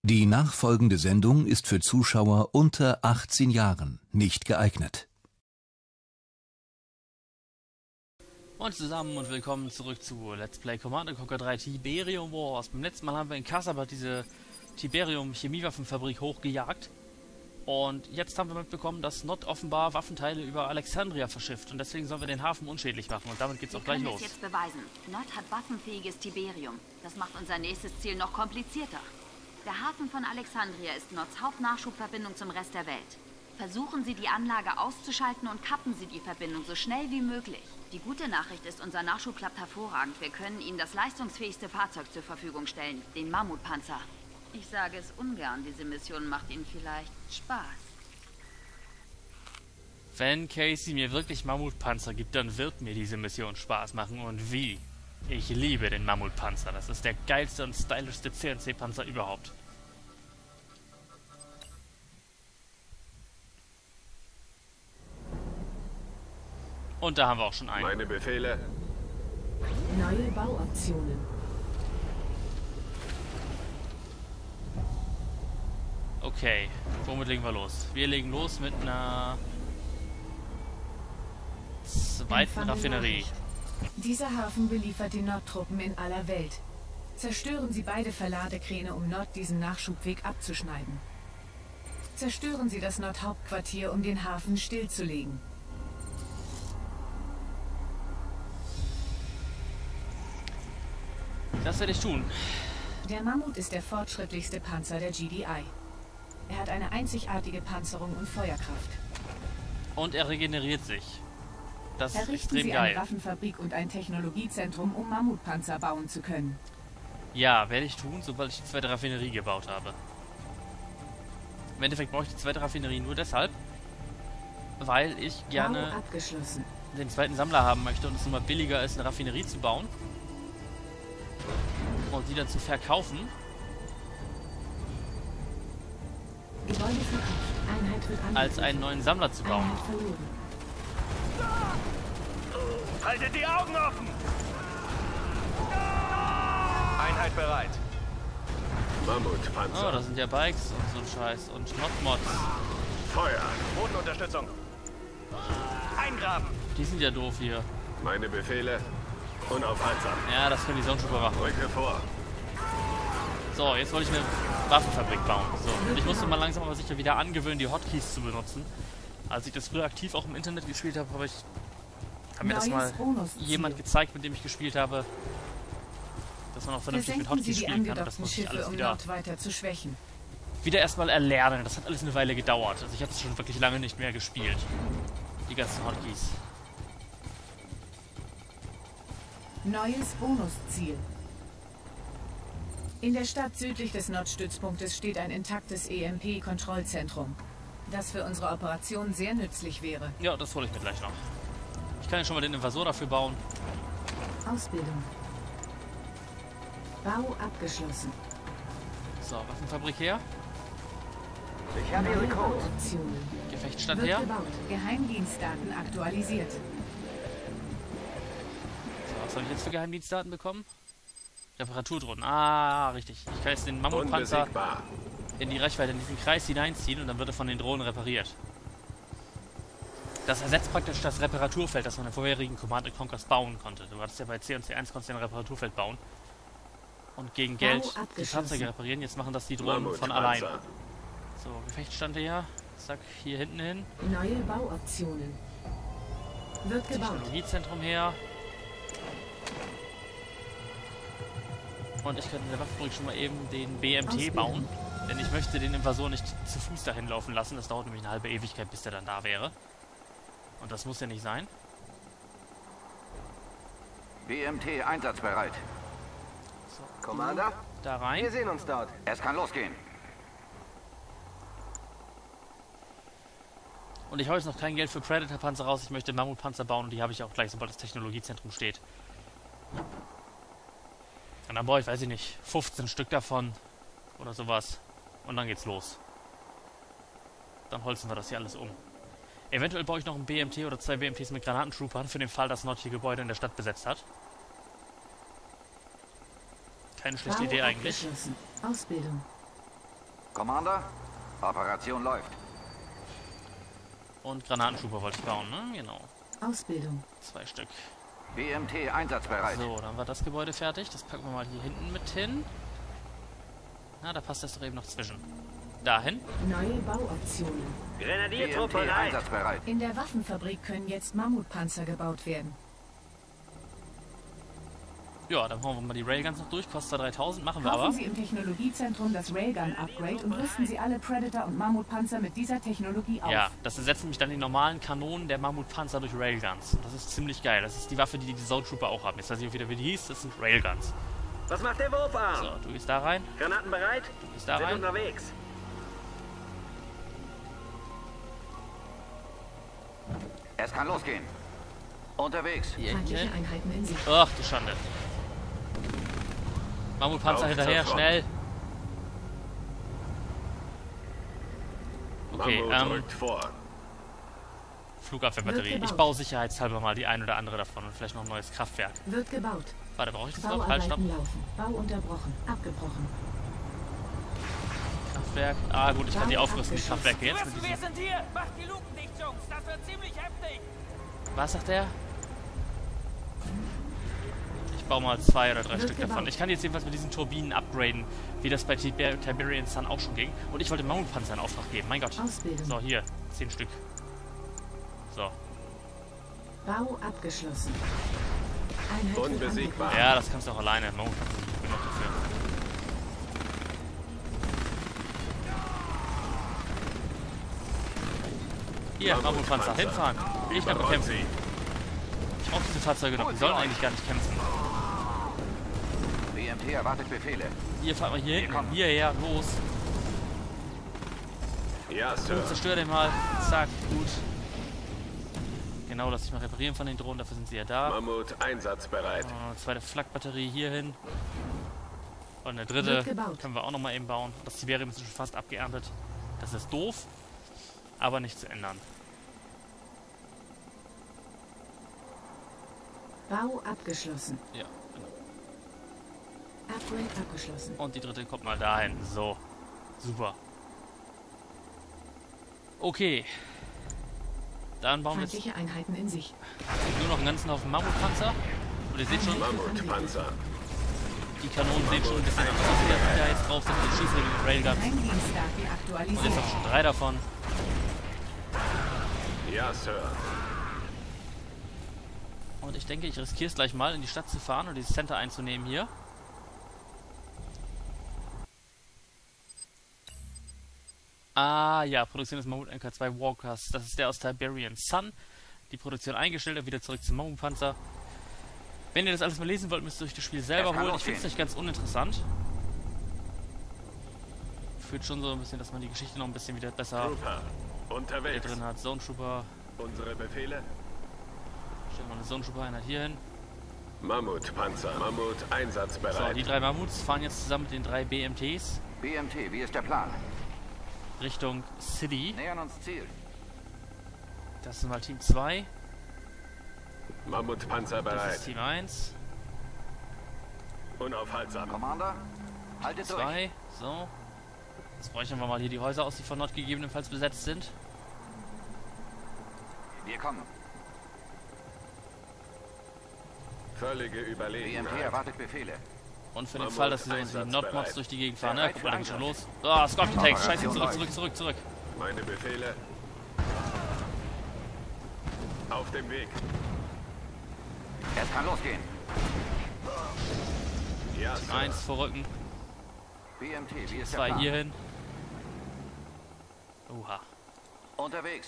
Die nachfolgende Sendung ist für Zuschauer unter 18 Jahren nicht geeignet. Moin zusammen und willkommen zurück zu Let's Play Command & Conquer 3 Tiberium Wars. Beim letzten Mal haben wir in Kassabat diese Tiberium Chemiewaffenfabrik hochgejagt. Und jetzt haben wir mitbekommen, dass Nod offenbar Waffenteile über Alexandria verschifft. Und deswegen sollen wir den Hafen unschädlich machen. Und damit geht's auch gleich los. Wir können es jetzt beweisen. Nod hat waffenfähiges Tiberium. Das macht unser nächstes Ziel noch komplizierter. Der Hafen von Alexandria ist Nods Hauptnachschubverbindung zum Rest der Welt. Versuchen Sie, die Anlage auszuschalten und kappen Sie die Verbindung so schnell wie möglich. Die gute Nachricht ist, unser Nachschub klappt hervorragend. Wir können Ihnen das leistungsfähigste Fahrzeug zur Verfügung stellen, den Mammutpanzer. Ich sage es ungern, diese Mission macht Ihnen vielleicht Spaß. Wenn Casey mir wirklich Mammutpanzer gibt, dann wird mir diese Mission Spaß machen. Und wie? Ich liebe den Mammutpanzer. Das ist der geilste und stylischste CNC-Panzer überhaupt. Und da haben wir auch schon einen. Meine Befehle. Neue Bauoptionen. Okay, womit legen wir los? Wir legen los mit einer zweiten Raffinerie. Dieser Hafen beliefert die Nordtruppen in aller Welt. Zerstören Sie beide Verladekräne, um Nord diesen Nachschubweg abzuschneiden. Zerstören Sie das Nord-Hauptquartier, um den Hafen stillzulegen. Das werde ich tun. Der Mammut ist der fortschrittlichste Panzer der GDI. Er hat eine einzigartige Panzerung und Feuerkraft. Und er regeneriert sich. Das ist Errichten extrem Sie geil. eine Waffenfabrik und ein Technologiezentrum, um Mammutpanzer bauen zu können. Ja, werde ich tun, sobald ich die zweite Raffinerie gebaut habe. Im Endeffekt brauche ich die zweite Raffinerie nur deshalb, weil ich gerne Bau abgeschlossen. den zweiten Sammler haben möchte und es immer billiger ist, eine Raffinerie zu bauen und die dann zu verkaufen. Gebäude verkauft. Einheit wird angegriffen. Als einen neuen Sammler zu bauen. Einheit verloren. Haltet die Augen offen! Einheit bereit. Oh, Mammutpanzer. da sind ja Bikes und so ein Scheiß und Notmods. Feuer. Bodenunterstützung. Eingraben. Die sind ja doof hier. Meine Befehle. Unaufhaltsam. Ja, das können die Soundtrooper machen. Rücke vor. So, jetzt wollte ich eine Waffenfabrik bauen. So, und ich musste mal langsam aber sicher wieder angewöhnen, die Hotkeys zu benutzen. Als ich das früher aktiv auch im Internet gespielt habe, hat mir das mal jemand gezeigt, mit dem ich gespielt habe, dass man auch vernünftig mit Versenken Sie Hotkeys die spielen kann. Das angedockten muss ich Schiffe, alles um wieder Nord weiter zu schwächen. erstmal erlernen. Das hat alles eine Weile gedauert. Also ich habe es schon wirklich lange nicht mehr gespielt. Die ganzen Hotkeys. Neues Bonusziel. In der Stadt südlich des Nordstützpunktes steht ein intaktes EMP-Kontrollzentrum, das für unsere Operation sehr nützlich wäre. Ja, das hole ich mir gleich noch. Ich kann ja schon mal den Invasor dafür bauen. Ausbildung. Bau abgeschlossen. So, Waffenfabrik her. Ich habe Ihre Code. Optionen. Gefechtsstand Wird her. gebaut. Geheimdienstdaten aktualisiert. So, was habe ich jetzt für Geheimdienstdaten bekommen? Reparaturdrohnen. Ah, richtig. Ich kann jetzt den Mammutpanzer Unbesiegbar. in die Reichweite, in diesen Kreis hineinziehen und dann wird er von den Drohnen repariert. Das ersetzt praktisch das Reparaturfeld, das man in vorherigen Command & Conquers bauen konnte. Du hattest ja bei C und C1 konntest du ein Reparaturfeld bauen. Und gegen Geld die Fahrzeuge reparieren. Jetzt machen das die Drohnen von alleine. So, Gefechtsstand her. Zack, hier hinten hin. Neue Bauoptionen. Wird gebaut. Technologiezentrum her. Und ich könnte in der Waffenfabrik schon mal eben den BMT bauen. Denn ich möchte den Invasor nicht zu Fuß dahin laufen lassen. Das dauert nämlich eine halbe Ewigkeit, bis der dann da wäre. Und das muss ja nicht sein. BMT einsatzbereit. So, Commander, da wir rein. sehen uns dort. Es kann losgehen. Und ich habe jetzt noch kein Geld für Predator-Panzer raus. Ich möchte Mammutpanzer bauen und die habe ich auch gleich, sobald das Technologiezentrum steht. Und dann brauche ich, weiß ich nicht, 15 Stück davon oder sowas. Und dann geht's los. Dann holzen wir das hier alles um. Eventuell baue ich noch ein BMT oder 2 BMTs mit Granatentroopern für den Fall, dass Nord hier Gebäude in der Stadt besetzt hat. Keine schlechte Idee eigentlich. Ausbildung. Commander, Operation läuft. Und Granatenschubber wollte ich bauen, ne? Genau. Ausbildung. 2 Stück. BMT einsatzbereit. So, dann war das Gebäude fertig. Das packen wir mal hier hinten mit hin. Na, da passt das doch eben noch zwischen. Dahin. Neue Bauoptionen. Grenadiertrupp BMT bereit. einsatzbereit. In der Waffenfabrik können jetzt Mammutpanzer gebaut werden. Ja, dann hauen wir mal die Railguns noch durch. Kostet 3000, machen wir Kaufen aber. Sie im Technologiezentrum das Railgun-Upgrade und rüsten Sie alle Predator- und Mammutpanzer mit dieser Technologie auf. Ja, das ersetzt nämlich dann die normalen Kanonen der Mammutpanzer durch Railguns. Und das ist ziemlich geil. Das ist die Waffe, die die Zone Trooper auch haben. Jetzt weiß ich auch wieder, wie die hieß. Das sind Railguns. Was macht der Wurfarm? So, du gehst da rein. Granaten bereit? Du gehst da Sind rein. unterwegs. Es kann losgehen. Unterwegs. Hier, Feindliche hier. Einheiten in Sicht. Ach, du Schande. Mammutpanzer Auf hinterher, zur Front. schnell. Okay, Mammut rückt vor. Flugabwehrbatterie. Wird Ich gebaut. baue sicherheitshalber mal die ein oder andere davon und vielleicht noch ein neues Kraftwerk. Wird gebaut. Warte, brauche ich das noch? Halt, stopp. Bauarbeiten laufen. Bau unterbrochen. Abgebrochen. Kraftwerk. Ah gut, ich kann die Bau aufrüsten, die abgeschlossen. Kraftwerke jetzt mit Wir diesem... sind hier! Macht die Luken dicht, Jungs! Das wird ziemlich heftig! Was sagt der? Ich baue mal 2 oder 3 Wird Stück davon. gebaut. Ich kann jetzt jedenfalls mit diesen Turbinen upgraden, wie das bei Tiberian Sun auch schon ging. Und ich wollte Mammutpanzer in Auftrag geben, mein Gott. Ausbildung. So, hier, 10 Stück. So. Bau abgeschlossen. Einheit wird Unbesiegbar. angegriffen. Ja, das kannst du auch alleine. Mammutpanzer sind gut genug dafür. Hier, Mammutpanzer, hinfahren. Gegner bekämpfen. Ich brauche diese Fahrzeuge noch. Die sollen eigentlich gar nicht kämpfen. BMT erwartet Befehle. Hier, fahrt mal hier hinten. Hierher, los. Ja, Sir. Gut, zerstör den mal. Zack, gut. Genau, lass ich mal reparieren von den Drohnen. Dafür sind sie ja da. Mammut einsatzbereit. Zweite Flakbatterie hier hin. Und eine dritte Wird gebaut. können wir auch noch mal eben bauen. Das Tiberium ist schon fast abgeerntet. Das ist doof, aber nicht zu ändern. Bau abgeschlossen. Ja, genau. Upgrade abgeschlossen. Und die dritte kommt mal dahin. So. Super. Okay. Dann bauen wir jetzt Feindliche Einheiten in Sicht. nur noch einen ganzen Haufen Mammutpanzer. Und ihr seht schon, Mammutpanzer. die Kanonen sehen schon ein bisschen anders aus, die da jetzt drauf sind. Jetzt schießen wir mit Railguns. Eindienstag Und jetzt deaktualisiert. auch schon 3 davon. Ja, Sir. Und ich denke, ich riskiere es gleich mal, in die Stadt zu fahren und dieses Center einzunehmen hier. Ah ja, Produktion des Mammut MK2 Walkers. Das ist der aus Tiberian Sun. Die Produktion eingestellt und wieder zurück zum Mammutpanzer. Wenn ihr das alles mal lesen wollt, müsst ihr euch das Spiel selber Es kann holen. Ich finde es losgehen. nicht ganz uninteressant. Führt schon so ein bisschen, dass man die Geschichte noch ein bisschen wieder besser Trooper. hier Unterwegs. drin hat. Zone Trooper. Unsere Befehle. Stellen wir eine Zone Trooper Einheit hier hin. Mammutpanzer. Mammut So, einsatzbereit. die 3 Mammuts fahren jetzt zusammen mit den 3 BMTs BMT, wie ist der Plan? Richtung City. Nähern uns Ziel. Das ist mal Team 2. Mammutpanzer Das bereit. ist Team 1. Unaufhaltsam. Commander, haltet durch. 2. So. Jetzt bräuchten wir mal hier die Häuser aus, die von Nord gegebenenfalls besetzt sind. Wir kommen. Völlige BMT Überlegenheit. erwartet Befehle. Und für den Mammut Fall, dass die einsatzbereit. Nordmods durch die Gegend fahren, ne? Bereit Guck mal, da geht für schon los. Einsatz. Ah, Scorpion Tanks. Scheiße, Operation zurück. Meine Befehle. Auf dem Weg. Es kann losgehen. Ja, Sir. 1 vorrücken, BMT, wie ist der 2 Plan? hier hin. Oha. Unterwegs.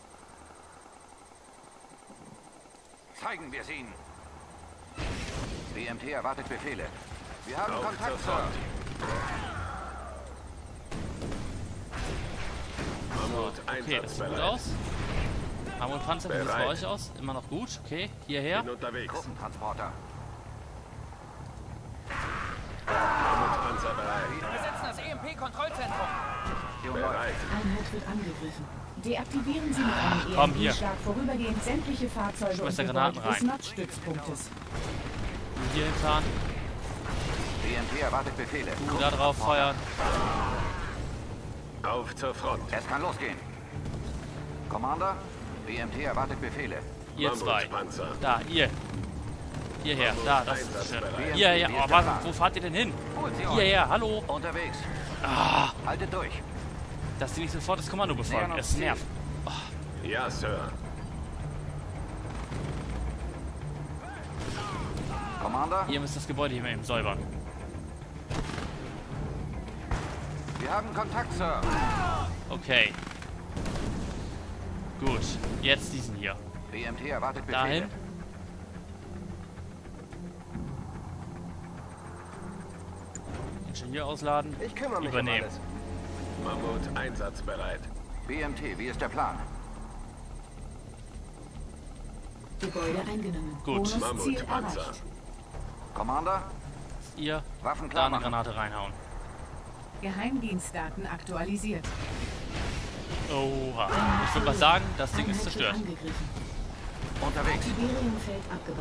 Zeigen wir es ihnen. BMT erwartet Befehle. Wir haben Auf zur Kontakt, Sir. Front. Mammut Okay, das sieht gut einsatzbereit. aus. Mammutpanzer, wie sieht es bei Bereit. euch aus? Immer noch gut. Okay, hierher. Bin unterwegs. Truppentransporter. Mammutpanzer bereit. Wir besetzen das EMP-Kontrollzentrum. Aktion läuft. Bereit. Einheit wird angegriffen. Deaktivieren Sie mit einem Komm, hier. EMP-Schlag vorübergehend sämtliche Fahrzeuge und Schmeiß da Gebäude Granaten des rein. Nordstützpunktes. Hier hinfahren. BMT erwartet Befehle. Da drauf feuern. Auf zur Front. Es kann losgehen. Commander, BMT erwartet Befehle. Ihr zwei. Mammutpanzer. Da, ihr. Hierher, da, das ist das Schiff. Hierher, oh, warte, wo fahrt ihr denn hin? Holt sie euch. Hierher, hallo. Unterwegs. Ah, Haltet durch. dass die nicht sofort das Kommando befolgen. Es nervt. Ja, Sir. Commander, Ihr müsst das Gebäude hier mal eben säubern. wir haben Kontakt, Sir. Okay. Gut, jetzt diesen hier. BMT erwartet Befehle. Dahin. Ingenieur ausladen. Ich kümmere mich Übernehmen. um alles. Mammut einsatzbereit. BMT, wie ist der Plan? Gebäude eingenommen. Gut. Bonusziel Mammutpanzer. erreicht. Commander, Ihr Waffen da klar eine machen. Granate reinhauen. Geheimdienstdaten aktualisiert. Oha. Ich würde mal sagen, das Ding ist Einheit wird zerstört. angegriffen. Unterwegs. Tiberiumfeld abgebaut.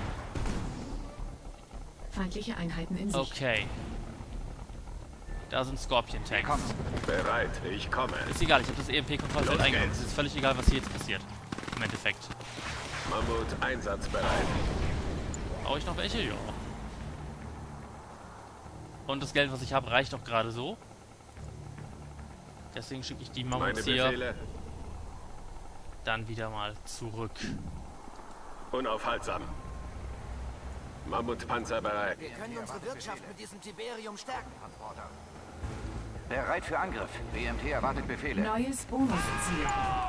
Feindliche Einheiten in Sicht. Okay. Da sind Scorpion-Tanks. Kommt. Bereit, ich komme. Ist egal, ich habe das EMP-Kontrollfeld Los eingenommen. geht's. Es ist völlig egal, was hier jetzt passiert. Im Endeffekt. Mammut einsatzbereit. Brauche ich noch welche? Ja. Und das Geld, was ich habe, reicht doch gerade so. Deswegen schicke ich die Meine Mammuts hier Befehle dann wieder mal zurück. unaufhaltsam. Mammutpanzer bereit. Wir können unsere Wirtschaft mit diesem Tiberium stärken. Bereit für Angriff. BMT erwartet Befehle. Neues Bonusziel.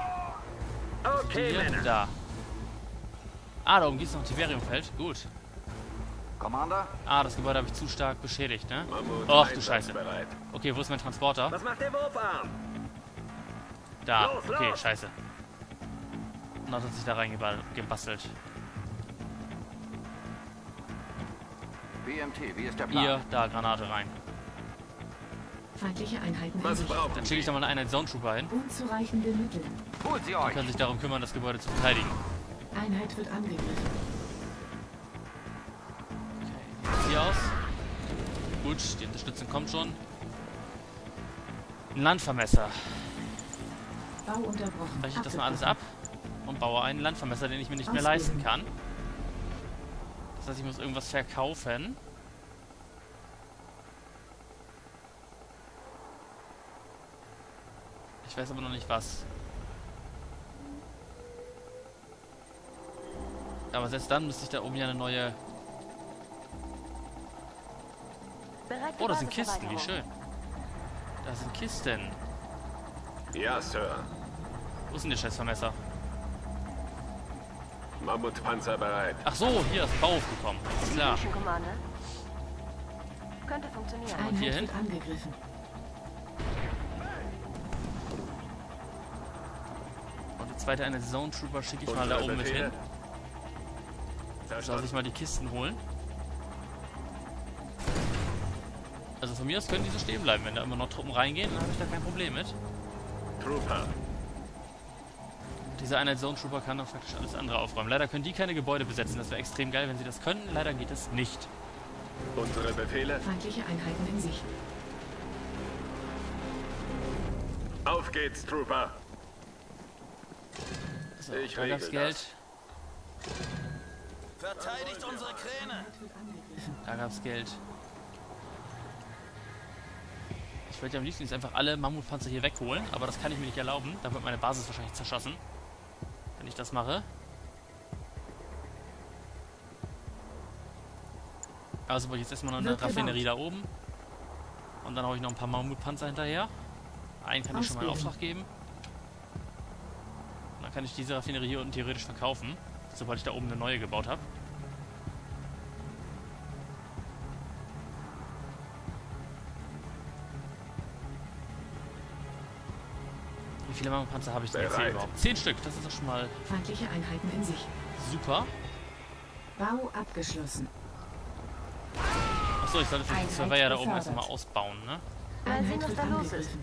Hier, da. Ah, da oben gibt es noch ein Tiberiumfeld. Gut. Commander, Ah, das Gebäude habe ich zu stark beschädigt, ne? Mammut Och, du Scheiße. einsatzbereit. Okay, wo ist mein Transporter? Was macht der Wurfarm? Da. Los, Okay, los! scheiße. Not hat sich da reingebastelt. BMT, wie ist der Plan? Hier, da, Granate rein. Feindliche Einheiten in Was Sicht. brauchen Dann Sie? schicke ich da mal eine Einheit Zone Trooper hin. Unzureichende Mittel. Holt sie Die euch. können sich darum kümmern, das Gebäude zu verteidigen. Einheit wird angegriffen. Okay, wie sieht's hier aus? Gut, die Unterstützung kommt schon. Ein Landvermesser. Bau unterbrochen. Breche ich das mal alles ab und baue einen Landvermesser, den ich mir nicht mehr leisten kann. Das heißt, ich muss irgendwas verkaufen. Ich weiß aber noch nicht was. Aber selbst dann müsste ich da oben ja eine neue... Oh, das sind Kisten, wie schön. Da sind Kisten. Ja, Sir. Wo ist denn der Scheißvermesser? Mammutpanzer bereit. Ach so, hier ist Bau aufgekommen. Ist klar. Commander. Könnte funktionieren. Einheit hier hin? wird angegriffen. Und die zweite eine Zone Trooper schicke ich mal da oben mit hin. Soll sich mal die Kisten holen. Also von mir aus können die so stehen bleiben. Wenn da immer noch Truppen reingehen, dann habe ich da kein Problem mit. Trooper. Dieser Einheit Zone Trooper kann dann faktisch alles andere aufräumen. Leider können die keine Gebäude besetzen. Das wäre extrem geil, wenn sie das können. Leider geht es nicht. Unsere Befehle. Feindliche Einheiten in Sicht. Auf geht's, Trooper. So, Ich da gab's regel Geld. Verteidigt unsere Kräne. Einheit wird angegriffen. Da gab's Geld. Ich würde ja am liebsten jetzt einfach alle Mammutpanzer hier wegholen, aber das kann ich mir nicht erlauben. Da wird meine Basis wahrscheinlich zerschossen, wenn ich das mache. Also baue ich jetzt erstmal noch eine Wird Raffinerie gebaut. da oben. Und dann haue ich noch ein paar Mammutpanzer hinterher. Einen kann ich schon mal in Ausbilden. Auftrag geben. Und dann kann ich diese Raffinerie hier unten theoretisch verkaufen, sobald ich da oben eine neue gebaut habe. Wie viele Mammutpanzer habe ich denn jetzt hier Bereit. überhaupt? 10 Stück, das ist doch schon mal Feindliche Einheiten in Sicht. super. Bau abgeschlossen. Achso, ich sollte für die Einheit Surveyor da oben erst befördert. mal ausbauen, ne? Mal sehen, Einheit was wird da los ist. angegriffen.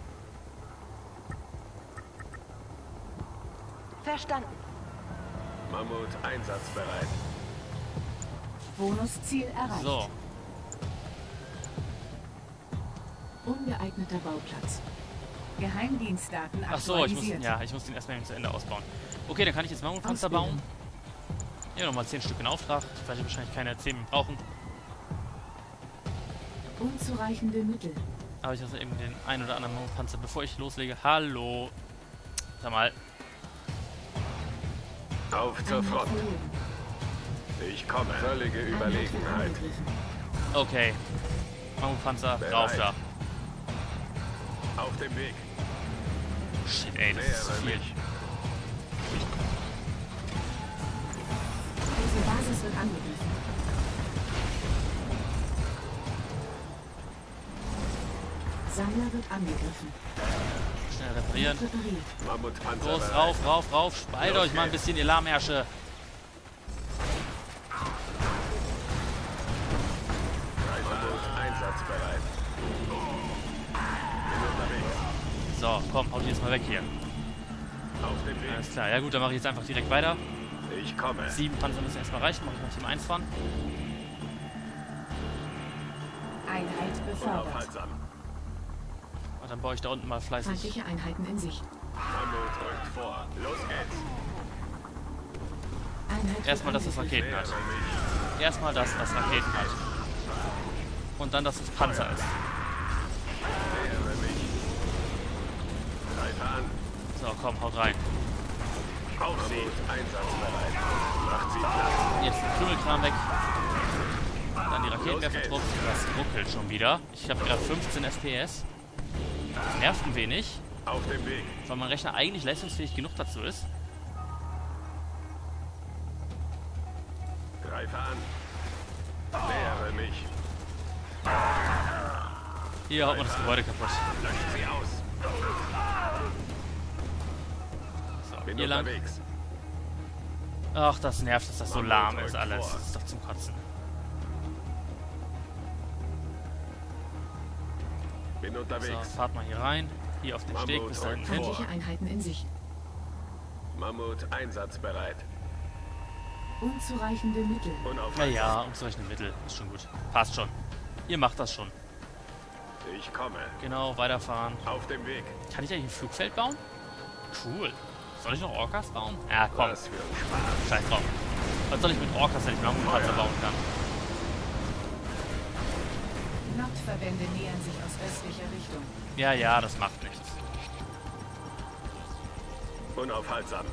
Verstanden. Mammut einsatzbereit. Bonusziel erreicht. So, Ungeeigneter Bauplatz. Geheimdienstdaten Ach so, ich muss den erstmal zu Ende ausbauen. Okay, dann kann ich jetzt Mammutpanzer bauen. Hier nochmal 10 Stück in Auftrag. Ich werde wahrscheinlich keine 10 mehr brauchen. Unzureichende Mittel. Aber ich habe eben den einen oder anderen Mammutpanzer. Bevor ich loslege, hallo. Sag mal. Auf zur Front. Ich komme. Völlige Überlegenheit. Okay. Mammutpanzer, rauf da. Auf dem Weg. Shit, ey, das ist zu viel. Unsere Basis wird angegriffen. Sammler wird angegriffen. Schnell reparieren. Mammutpanzer. Los, rauf, rauf, rauf. Spalt euch mal ein bisschen, ihr Lahmärsche. Einsatzbereit. Bin unterwegs. So, komm, haut die jetzt mal weg hier. Auf dem Weg. Alles klar, ja gut, dann mache ich jetzt einfach direkt weiter. Ich komme. 7 Panzer müssen erstmal reichen, mache ich noch Team 1 fahren. Einheit befördert. Unaufhaltsam. Und dann baue ich da unten mal fleißig. Feindliche Einheiten in Sicht. Mammut rückt vor. Los geht's. Einheit Erstmal, dass wird es Raketen Nähere hat. mich. Erstmal das, was Raketen hat. Und dann, dass es Panzer ist. Nähere mich. Greife an. So, komm, haut rein. Auf sie. Einsatzbereit. Macht sie platt. Jetzt den Krümelkram weg. Dann die Raketenwerfertrupps. Das ruckelt schon wieder. Ich habe gerade 15 FPS. Das nervt ein wenig, Auf dem Weg. weil mein Rechner eigentlich leistungsfähig genug dazu ist. Greife an. Nähere mich. Hier haut man das Gebäude kaputt. Löscht sie aus. So, Bin hier lang. unterwegs. Ach, das nervt, dass das so lahm ist alles. Das ist doch zum Kotzen. Bin So, unterwegs. fahrt mal hier rein. Hier auf den Steg bis da hinten hin. Feindliche Einheiten in Sicht. Mammut einsatzbereit. Unzureichende Mittel. Ja, Unaufhaltsam. ja, umzureichende Mittel. Ist schon gut. Passt schon. Ihr macht das schon. Ich komme. Genau, weiterfahren. Auf dem Weg. Kann ich eigentlich ein Flugfeld bauen? Cool. Soll ich noch Orcas bauen? Ja, komm. Was für ein Spaß. Scheiß drauf. Was soll ich mit Orcas, wenn ich Mammutpanzer bauen kann? Nordverbände nähern sich aus östlicher Richtung. Ja, ja, das macht nichts. Unaufhaltsam.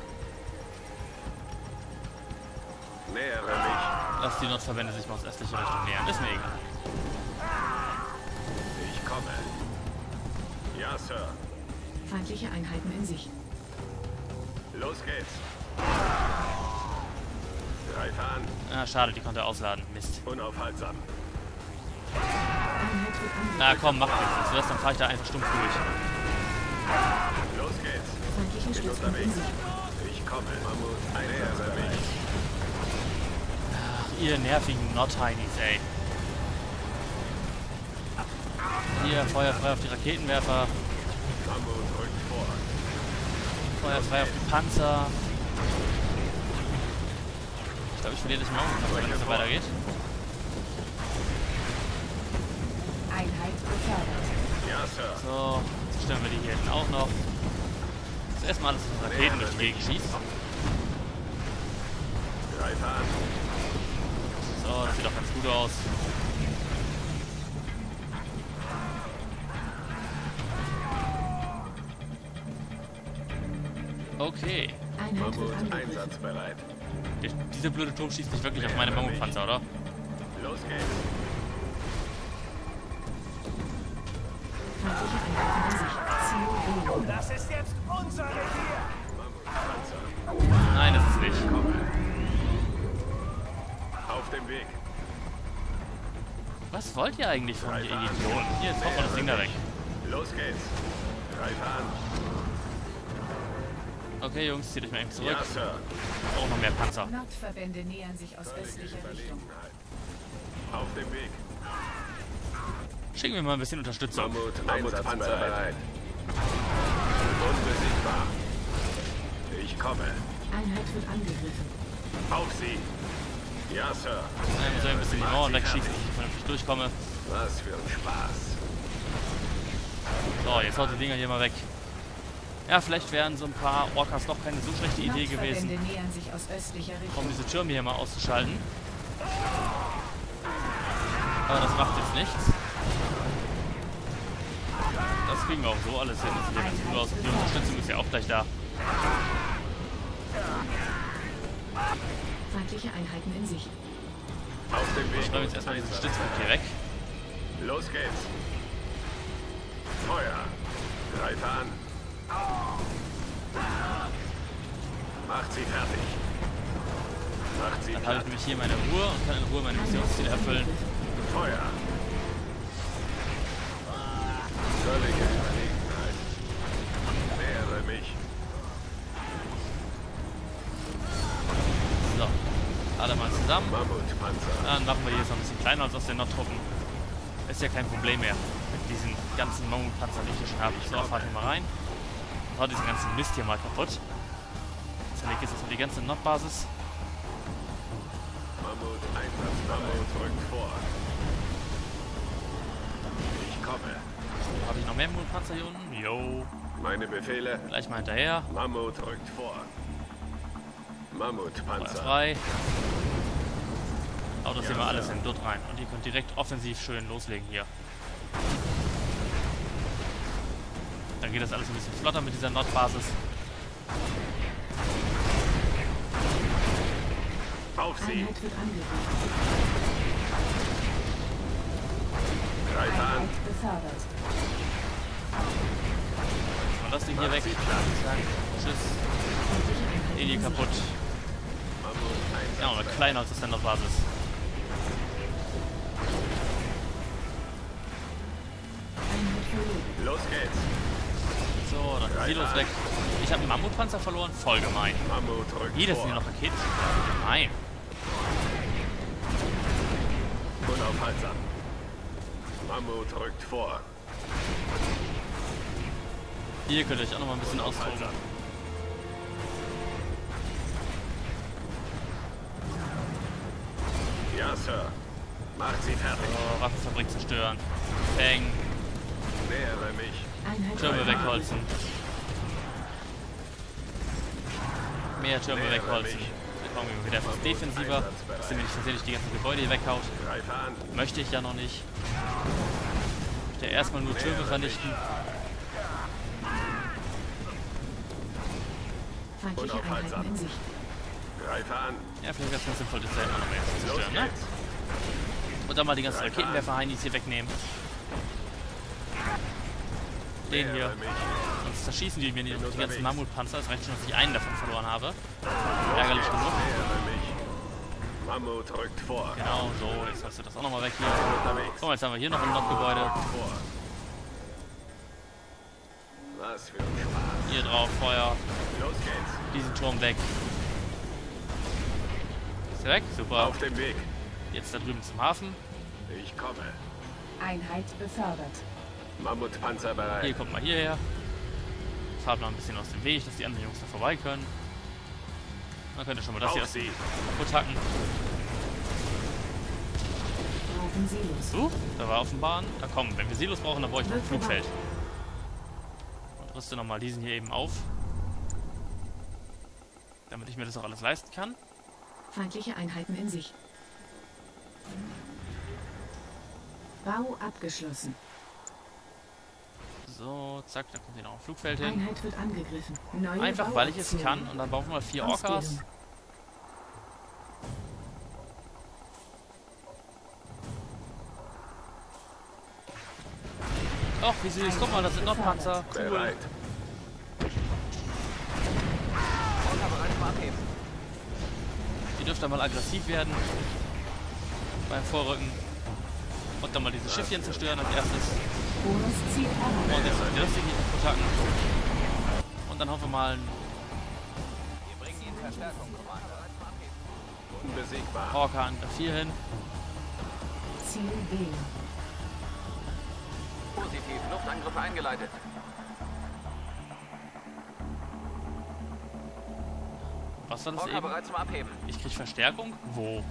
Nähere mich. Lass die Nordverbände sich mal aus östlicher Richtung nähern. Ist mir egal. Ich komme. Ja, Sir. Feindliche Einheiten in Sicht. Los geht's. Greife an. Ah, schade, die konnte er ausladen. Mist. Unaufhaltsam. Einheit wird angegriffen. Na komm, mach nichts. Weißt du, dann fahr ich da einfach stumpf durch. Los geht's. Feindliche Bin Stützpunkt in unterwegs. Sicht. Ich komme. Mammut einsatzbereit. Ihr nervigen Not-Heinis, ey. Hier, Feuer frei auf die Raketenwerfer. Mammut rückt vor. Feuer frei auf die Panzer. Ich glaube, ich verliere das Mammutpanzer, wenn es so weitergeht. Einheit befördert. Ja, Sir. So, zerstören wir die hier hinten auch noch. Jetzt erstmal alles mit Raketen durch die Gegend schießt. Greife an. So, das sieht doch ganz gut aus. Okay. Einheit wird Mammut angegriffen. einsatzbereit. Dieser blöde Turm schießt nicht wirklich auf meine Mammutpanzer, oder? Los geht's. Feindliche Einheiten in Sicht. Ziel Wählung. Das ist jetzt unser Revier. Mammutpanzer. Nein, das ist nicht. Auf dem Weg. Was wollt ihr eigentlich von mir, ihr Idioten? Hier, jetzt haut mal das Ding da weg. Los geht's. Greife an. Okay, Jungs, zieht euch mal eben zurück. Ja, Sir. Auch noch mehr Panzer. Nordverbände nähern sich aus östlicher Richtung. Auf dem Weg. Schicken wir mal ein bisschen Unterstützung. Mammut einsatzbereit. Unbesiegbar. Ich komme. Einheit wird angegriffen. Auf sie. Ja, Sir. Ich muss ein bisschen die Mauern wegschießen, dass ich vernünftig durchkomme. Was für ein Spaß. So, jetzt haut die Dinger hier mal weg. Ja, vielleicht wären so ein paar Orcas doch keine so schlechte Idee gewesen, Nähern sich aus östlicher Richtung. um diese Türme hier mal auszuschalten. Aber das macht jetzt nichts. Das kriegen wir auch so alles hin. Das sieht ja ganz cool aus. Die Unterstützung ist ja auch gleich da. Feindliche Einheiten in Sicht. Auf dem Weg. Ich schreibe jetzt erstmal diesen Stützpunkt hier weg. Los geht's. Feuer. Greife an. Macht sie fertig. Macht sie Dann habe ich platt. nämlich hier meine Ruhe und kann in Ruhe meine Missionsziele erfüllen. Feuer. Völlige Überlegenheit. Nähere mich. So, alle mal zusammen. Mammutpanzer. Dann machen wir die jetzt noch ein bisschen kleiner als aus den Nordtruppen. Ist ja kein Problem mehr mit diesen ganzen Mammutpanzern, die ich hier schon habe. So, fahrt hier mal rein. Und haut diesen ganzen Mist hier mal kaputt. Zerlegt jetzt erstmal die ganze Nordbasis. Mammut-Einsatz. Mammut rückt vor. Ich komme. Habe ich noch mehr Mammutpanzer hier unten? Jo. Meine Befehle. Gleich mal hinterher. Mammut rückt vor. Feuer Mammutpanzer. frei. Haut das hier mal alles in dort rein. Und ihr könnt direkt offensiv schön loslegen hier. Dann geht das alles ein bisschen flotter mit dieser Nordbasis. Auf sie. Einheit wird angegriffen. Greife an. Einheit befördert. Und das Ding hier weg. Zack. Tschüss. Feindliche Einheiten Elie in kaputt. Sicht. Mammut-Einsatz. Ja, oder kleiner als das der Nordbasis. Einheit verloren. Los geht's. So, dann sind Silos weg. Ich habe einen Mammutpanzer verloren. Voll gemein. Mammut rückt Hier, das vor. sind hier noch Raketen. Gemein. Unaufhaltsam. Mammut rückt vor. Hier könnt ihr euch auch noch mal ein bisschen austoben. Unaufhaltsam. Ja, Sir. Macht sie fertig. So, Waffenfabrik zerstören. Bang. Nähere mich. Einheit Türme verloren. wegholzen. Mehr Türme Nähere wegholzen. mich. Dann kommen wir wieder etwas defensiver. Dass ihr mir nicht versehentlich die ganzen Gebäude hier weghaut. Greife an. Möchte ich ja noch nicht. Ich möchte erstmal nur Türme vernichten. Feindliche Unaufhaltsam. Einheiten in Sicht. Greife an. Ja, vielleicht wäre es ganz sinnvoll, das da hinten auch noch mehr zu Los zerstören, ne? geht's. Und dann mal die ganzen Raketenwerfer-Heinis hier wegnehmen. Den hier. Nähere mich. Sonst zerschießen die mir die ganzen Mammutpanzer. Es reicht schon, dass ich einen davon verloren habe. Ärgerlich genug. Nähere mich. Mammut rückt vor. Genau, so. Jetzt hast du das auch nochmal weg hier. Unterwegs. So, jetzt haben wir hier noch ein Nordgebäude. Vor. Was für ein Spaß. Hier drauf, Feuer. Los geht's. Diesen Turm weg. Ist der weg? Super. Auf dem Weg. Jetzt da drüben zum Hafen. Ich komme. Einheit befördert. Mammutpanzer Hier bereit. kommt mal hierher. Fahrt mal ein bisschen aus dem Weg, dass die anderen Jungs da vorbei können. Dann könnt ihr schon mal das hier Auf sie. kaputt hacken. Brauchen Silos. So, da war offenbar. Da kommen. Wenn wir Silos brauchen, dann brauche ich noch ein Flugfeld. Und rüste nochmal diesen hier eben auf. Damit ich mir das auch alles leisten kann. Feindliche Einheiten in Sicht. Bau abgeschlossen. So, zack, da kommt hier noch ein Flugfeld hin. Einheit wird angegriffen. Neue Einfach weil ich es Bauaktionen. kann. Und dann bauen wir mal 4 Orcas. Ausbildung. Ach, wie süß. Guck mal, das sind Nordpanzer. Cool. Bereit. Orca bereit zum Abheben. Ihr dürft dann mal aggressiv werden. Beim Vorrücken. Und dann mal diese Schiffchen zerstören als erstes. Bonusziel erreicht. Und jetzt das Ding hier kaputt hacken. Und dann hoffen wir mal einen Wir bringen Ihnen Verstärkung, Commander. Unbesiegbar. Orca an 4 hin. Ziel B. Positiv, Luftangriffe eingeleitet. Was war das Orca eben? bereit zum Abheben. Ich krieg Verstärkung? Wo?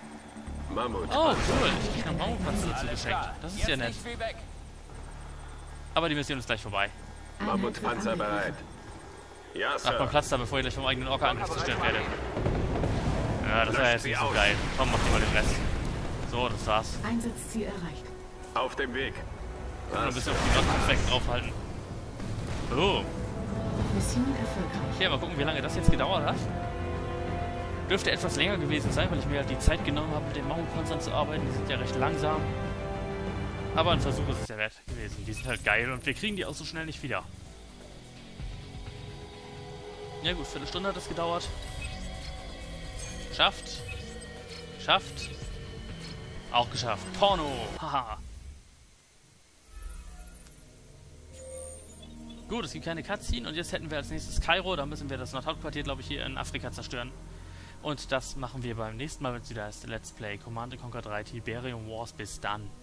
Mammut. Oh, cool. Ich krieg noch Mammutpanzer dazu geschenkt. Das ist ja nett. Nicht viel weg. Aber die Mission ist gleich vorbei. Mammutpanzer bereit. Ja, Macht Sir. mal Platz da, bevor ich gleich vom eigenen Orca-Angriff zerstört werde. Ja, das war jetzt nicht so geil. Komm, mach dir mal den Rest. So, das war's. Einsatzziel erreicht. Auf dem Weg. Ein bisschen auf die Nordkonfekten draufhalten. Oh. Mission erfolgreich. Okay, mal gucken, wie lange das jetzt gedauert hat. Dürfte etwas länger gewesen sein, weil ich mir halt die Zeit genommen habe, mit den Mammutpanzern zu arbeiten. Die sind ja recht langsam. Aber ein Versuch ist es ja wert gewesen. Die sind halt geil und wir kriegen die auch so schnell nicht wieder. Ja gut, Viertelstunde hat es gedauert. Geschafft. Geschafft. Auch geschafft. Porno. Haha. Gut, es gibt keine Cutscene und jetzt hätten wir als nächstes Kairo. Da müssen wir das Nordhauptquartier, glaube ich, hier in Afrika zerstören. Und das machen wir beim nächsten Mal, wenn es wieder heißt Let's Play Command & Conquer 3 Tiberium Wars. Bis dann.